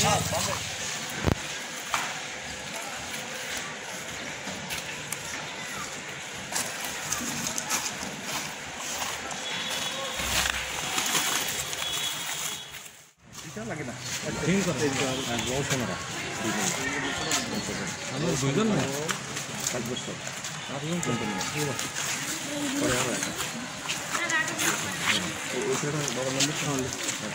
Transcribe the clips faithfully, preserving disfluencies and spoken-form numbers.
লাগে না ঠিক আছে বহু সময় আমরা দুজন না পাঁচ বছর আটজন কোম্পানি পরে আরো একটা ওইটা বড় নম্বর তাহলে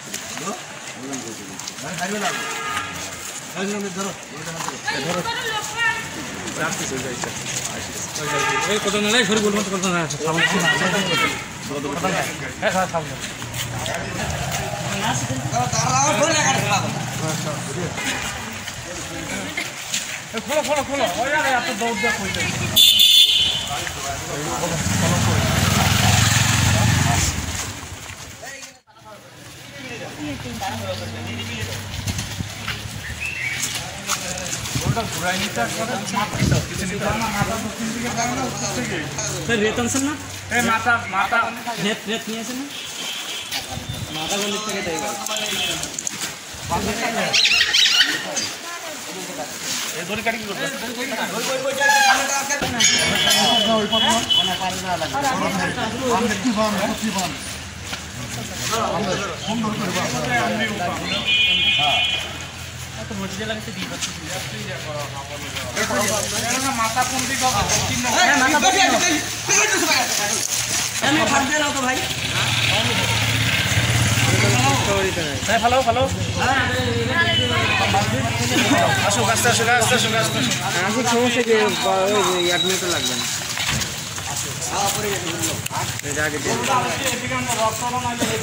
হাইওয়ে লাগবে হাইওয়ে নম্বর ধরো ধরো চারটি চলে যাচ্ছে এই কত না নাই সরি বলবো কত না সামনে হ্যাঁ হ্যাঁ সামনে खोलो खोलो खोलो हो यार आप तो दौड़ दिया कोई रेतन से ना माता माता रेत रेत नहीं है ना माता को लिखते के देगा ये दोरी काटी की करते हैं कोई कोई कोई खाना का करना है ओई पर ना पानी ना लगे हम देखती फार्म है कुछ फार्म हम हम दोर कर बा हां तो मुझे लगे से दी बच्ची ना माता कौन दी का तीन माता बैठ मैं फाड़ दे रहा हूं तो भाई हां हेलो हेलो আসো গাছটা আসো গাছটা আসো গাছটা আসো সমস্যা কি এক মিনিট লাগবে না हां পরে এই আগে দে এদিকে আমরা রক্তটা না লাগে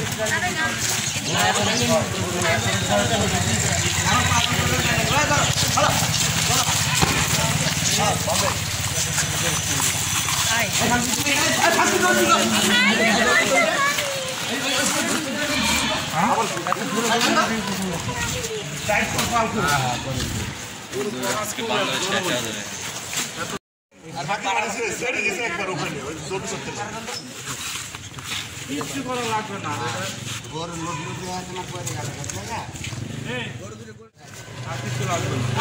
আজকে বাংলাদেশ শেষ হয়ে যাবে আর বাকি আছে সেটা গেছে একবার ওখানে ওই জোট করতে কিছু করা লাগবে না গরু লোড লোড দেওয়া আছে না পরে গাড়ি করতে না এই গরু দিলে আর কিছু লাগবে না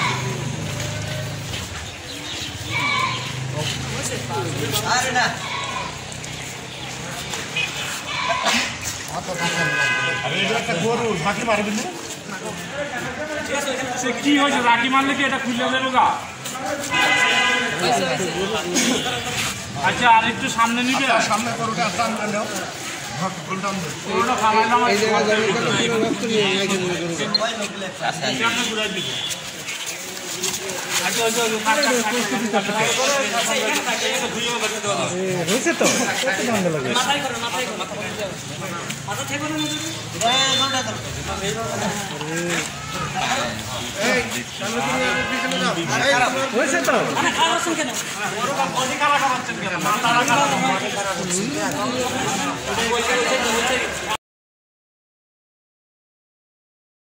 আরে না আরে এটা একটা গরু ফাঁকি মারবে না সে কি হয়েছে রাখি মারলে কি এটা খুলে দেবো গা আচ্ছা আর একটু সামনে নিবে সামনে গরুটা সামনে নাও গরুটা আনবে গরুটা ফালাই না এই জায়গা রক্ত নিয়ে আইছে গরু সামনে ঘুরাই দিবে আচ্ছা আচ্ছা প্রস্তুতি হয়েছে তো কত দাম লাগে মাথায় করো মাথায় করো মাথা মাথা থেকে না এই গরুটা ধরো এই সামনে তুমি পিছনে যাও হয়েছে তো মানে খাওয়া শুন কেন গরুটা বডি কালা খাওয়াচ্ছেন কেন মাথা লাগা